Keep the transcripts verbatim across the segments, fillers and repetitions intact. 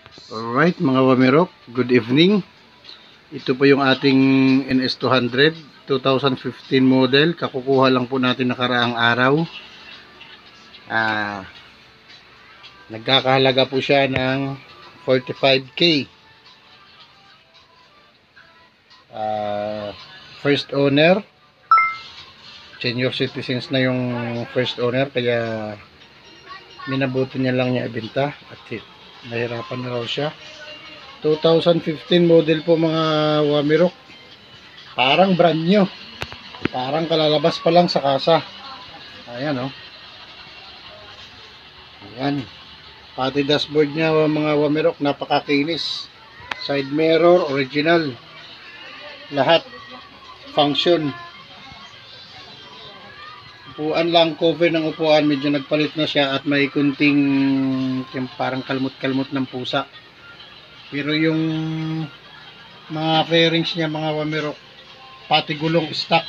Alright mga Wamirok, good evening. Ito po yung ating N S two hundred twenty fifteen model. Kakukuha lang po natin nakaraang araw. Ah, nagkakahalaga po siya ng forty-five K. Ah, first owner. Senior citizens na yung first owner, kaya minabuti niya lang niya ibenta at nahirapan na raw siya. twenty fifteen model po mga Wamirok. Parang brand new. Parang kalalabas pa lang sa kasa. Ayan oh. Ayan. Pati dashboard niya mga Wamirok, napakakinis. Side mirror, original. Lahat function. Upuan lang, cover ng upuan, medyo nagpalit na siya at may kunting parang kalmot-kalmot ng pusa. Pero yung mga fairings niya mga Wamirok, pati gulong stock.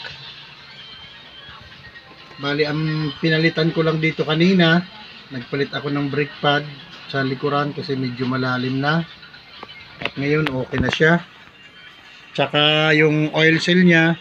Bali ang pinalitan ko lang dito kanina, nagpalit ako ng brake pad sa likuran kasi medyo malalim na. At ngayon okay na siya. Tsaka yung oil seal niya,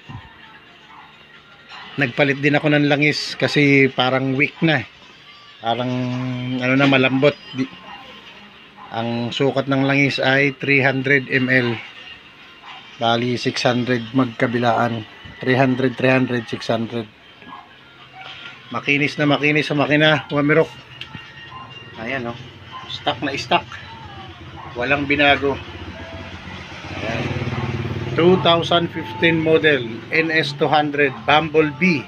nagpalit din ako ng langis kasi parang weak na. Parang ano na, malambot. Ang sukat ng langis ay three hundred milliliters. Bali six hundred magkabilaan. three hundred, three hundred, six hundred. Makinis na makinis sa makina, Wamirok. Ayan oh. Stock na stock. Walang binago. Ayan. twenty fifteen model N S two hundred Bumblebee.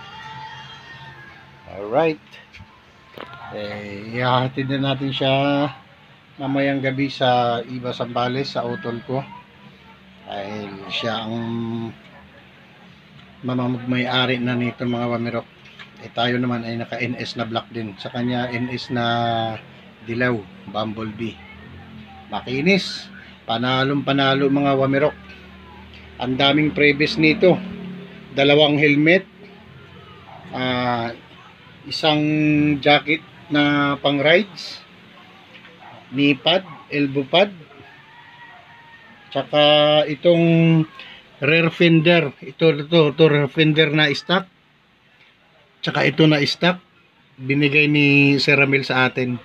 Alright. Eh, ihahatid na natin siya mamayang gabi sa Iba Zambales sa utol ko. Dahil siya ang mamamagmay-ari na nito mga Wamirok. Eh tayo naman ay naka N S na black din. Sa kanya N S na dilaw, Bumblebee. Makinis. Panalong panalo mga Wamirok. Ang daming previous nito. Dalawang helmet, uh, isang jacket na pang rides, knee pad, elbow pad, tsaka itong rear fender. Ito, ito, ito rear fender na stock. Tsaka ito na stock. Binigay ni Sir Ramil sa atin.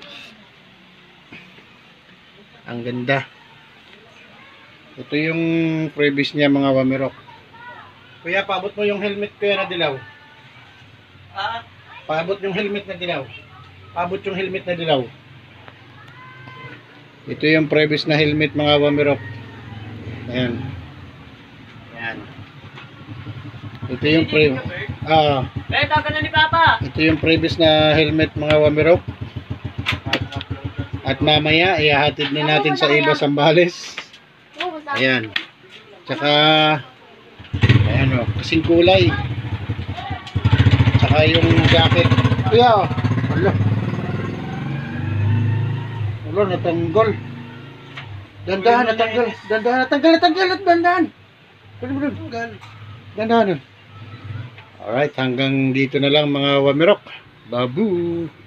Ang ganda. Ito yung previous niya mga Wamirok. Kuya, paabot mo yung helmet kuya na dilaw. Ah? Paabot yung helmet na dilaw. Paabot yung helmet na dilaw. Ito yung previous na helmet mga Wamirok. Ayan. Ayan. Ito yung previous. Ah. Eh, taga na ni Papa. Ito yung previous na helmet mga Wamirok. At mamaya ihahatid na natin sa Iba Zambales. Ayan. Tsaka ayan o, kasing kulay. Tsaka yung jacket. Kuya o. Wala. Wala, natanggal. Dandahan, natanggal. Dandahan, natanggal, natanggal, dandahan. Dandahan. Dandahan. Alright, hanggang dito na lang mga Wamirok. Babu.